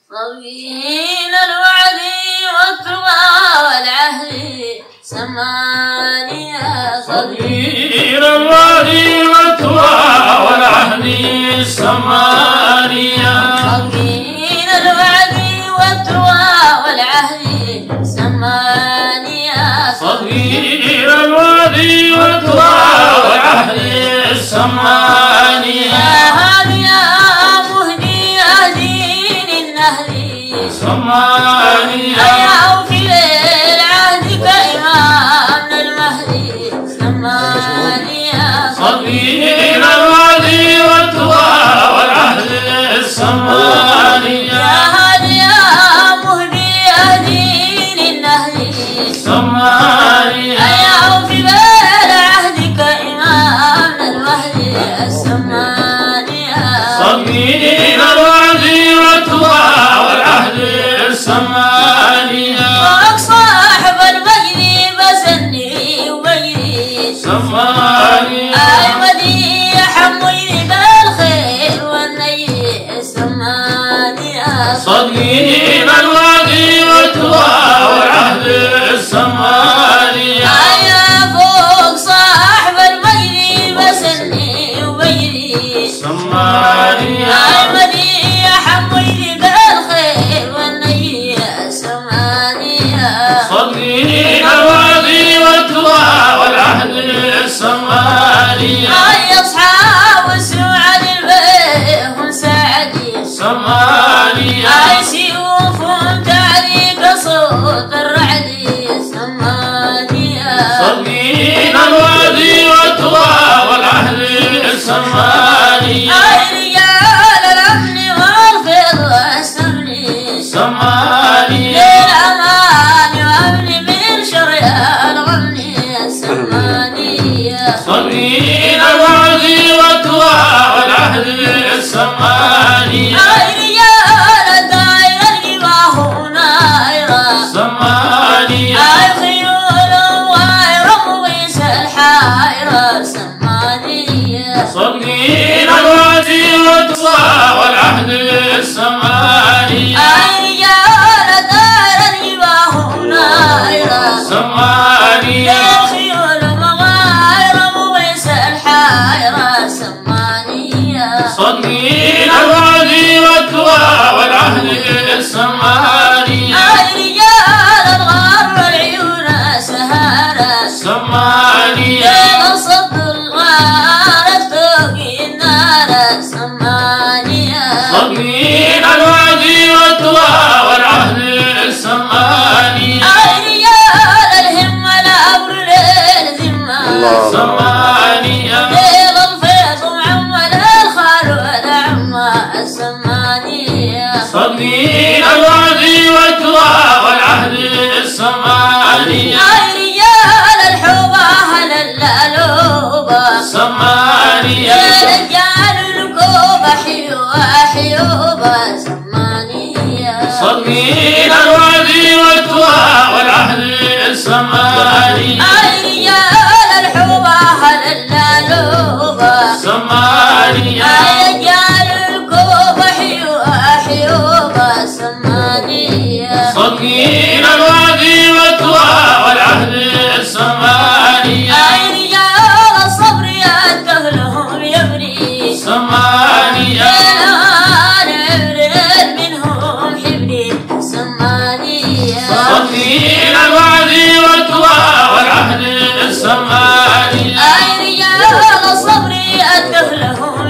طويل الوعد والتقى والعهد سمانية. طويل الوعد والتقى والعهد سمانية. طويل الوعد والتقى والعهد سمانية. طويل الوعد والتقى والعهد سمانية. هذا يا مهدي أهدين النهر سمانية. أيا في العهد كإمام المهدي سمانية. طويل الوعد والتقى والعهد سمانية. هذا يا مهدي أهدين النهر سمانية. أيا في العهد كإمام المهدي سمانية. طويل الوعد والتقى والعهد سمانية. فوق صاحب المجد بسني وبجري سمانية. أحمدي حميني بالخير والنير سمانية. طويل الوعد والتقى والعهد سمانية. أيا فوق صاحب المجد بسني وبجري سمانية. أحمدي حميني بالخير والنير سمانية. طويل الوعد والتقى والعهد سمانية. أي أصحاب السعد البيهم سعدي سمانية. أي سيوف تعليق صوت الرعد سمانية. طويل الوعد والتقى والعهد سمانية. أي رجال الأمن والفضل استمني سمانية. للأمان وأمن من شر الغمن سمانية. طويل الوعد والتقى والعهد سمانية. أي رجال الدائرة الجباه نائرة سمانية. أي خيول غير مغيس الحائرة سمانية. طويل الوعد والتقى والعهد سمانية. أي رجال الدائرة الجباه نائرة سمانية. أي خيول غير مغيس الحائرة سمانية. طويل الوعد والتقى والعهد سمانية. أي رجال الغر العيون سهارة سمانية. صد الغار توقي النار سمانية. طويل الوعد والتقى والعهد سمانية. أي رجال الهمة الأمر للذمة سمانية. ليل الفيض ومعمل الخال والعمة سمانية. طويل الوعد والتقى والعهد سمانية. أي رجال الحب أهل اللالوبة سمانية. رجال الكوبة حيوة حيوبة سمانية. طويل الوعد والتقى والعهد سمانية. أي رجال الحب أهل اللالوبة سمانية. رجال الكوبة حيوة حيوبة سمانية. طويل الوعد والتقى والعهد سمانية. أي رجال الصبر يتهلهم يبني سمانية. نبرد منهم حبري سمانية. طويل الوعد والتقى والعهد سمانية. أي رجال الصبر يتهلهم